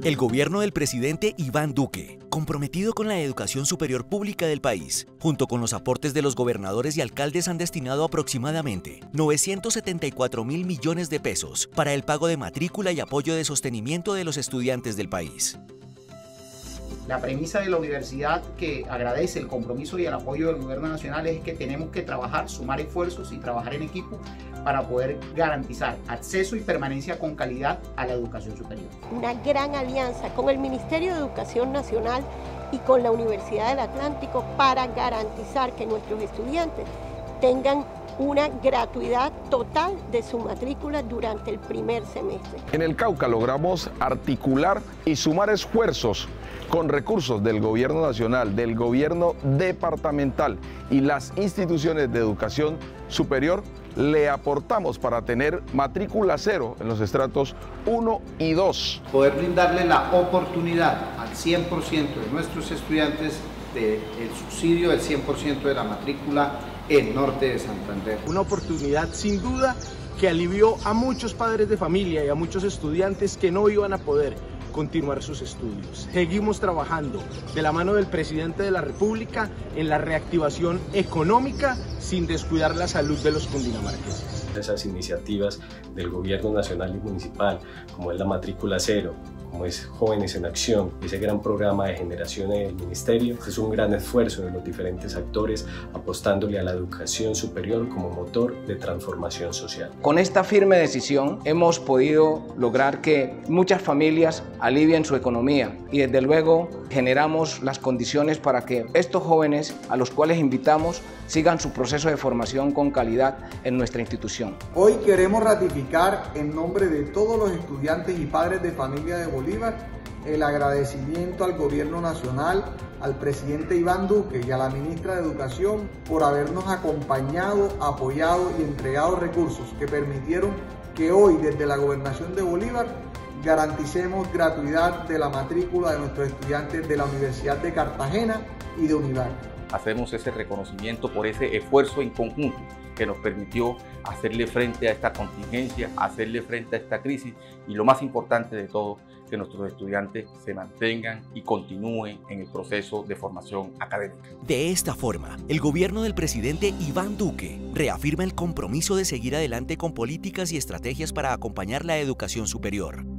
El gobierno del presidente Iván Duque, comprometido con la educación superior pública del país, junto con los aportes de los gobernadores y alcaldes, han destinado aproximadamente 974.000 millones de pesos para el pago de matrícula y apoyo de sostenimiento de los estudiantes del país. La premisa de la universidad, que agradece el compromiso y el apoyo del gobierno nacional, es que tenemos que trabajar, sumar esfuerzos y trabajar en equipo para poder garantizar acceso y permanencia con calidad a la educación superior. Una gran alianza con el Ministerio de Educación Nacional y con la Universidad del Atlántico para garantizar que nuestros estudiantes tengan una gratuidad total de su matrícula durante el primer semestre. En el Cauca logramos articular y sumar esfuerzos con recursos del gobierno nacional, del gobierno departamental y las instituciones de educación superior. Le aportamos para tener matrícula cero en los estratos 1 y 2. Poder brindarle la oportunidad al 100% de nuestros estudiantes del subsidio del 100% de la matrícula en Norte de Santander. Una oportunidad sin duda que alivió a muchos padres de familia y a muchos estudiantes que no iban a poder continuar sus estudios. Seguimos trabajando de la mano del presidente de la República en la reactivación económica sin descuidar la salud de los cundinamarqueses. Esas iniciativas del gobierno nacional y municipal, como es la matrícula cero, como es Jóvenes en Acción, ese gran programa de generación del ministerio, es un gran esfuerzo de los diferentes actores apostándole a la educación superior como motor de transformación social. Con esta firme decisión hemos podido lograr que muchas familias alivien su economía y desde luego generamos las condiciones para que estos jóvenes a los cuales invitamos sigan su proceso de formación con calidad en nuestra institución. Hoy queremos ratificar en nombre de todos los estudiantes y padres de familia de Bolívar el agradecimiento al gobierno nacional, al presidente Iván Duque y a la ministra de Educación por habernos acompañado, apoyado y entregado recursos que permitieron que hoy desde la gobernación de Bolívar garanticemos gratuidad de la matrícula de nuestros estudiantes de la Universidad de Cartagena y de Univac. Hacemos ese reconocimiento por ese esfuerzo en conjunto que nos permitió hacerle frente a esta contingencia, hacerle frente a esta crisis y lo más importante de todo, que nuestros estudiantes se mantengan y continúen en el proceso de formación académica. De esta forma, el gobierno del presidente Iván Duque reafirma el compromiso de seguir adelante con políticas y estrategias para acompañar la educación superior.